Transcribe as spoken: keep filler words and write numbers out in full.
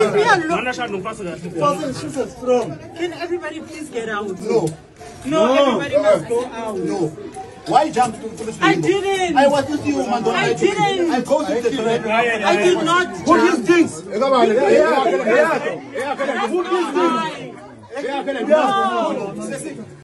me alone. Can everybody please get out? No. No, everybody must go out. No. Why jump to the I didn't. I was with you, man. I didn't. I go to the toilet. I did not. Who gives things? Who gives things? No.